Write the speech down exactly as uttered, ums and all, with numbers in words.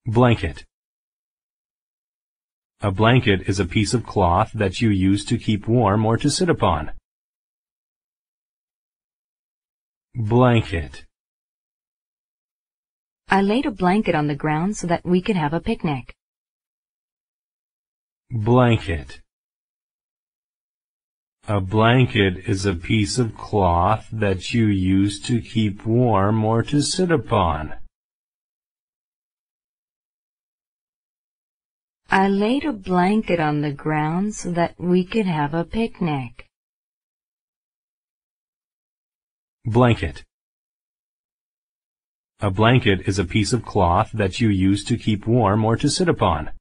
Blanket. A blanket is a piece of cloth that you use to keep warm or to sit upon. Blanket. I laid a blanket on the ground so that we could have a picnic. Blanket. A blanket is a piece of cloth that you use to keep warm or to sit upon. I laid a blanket on the ground so that we could have a picnic. Blanket. A blanket is a piece of cloth that you use to keep warm or to sit upon.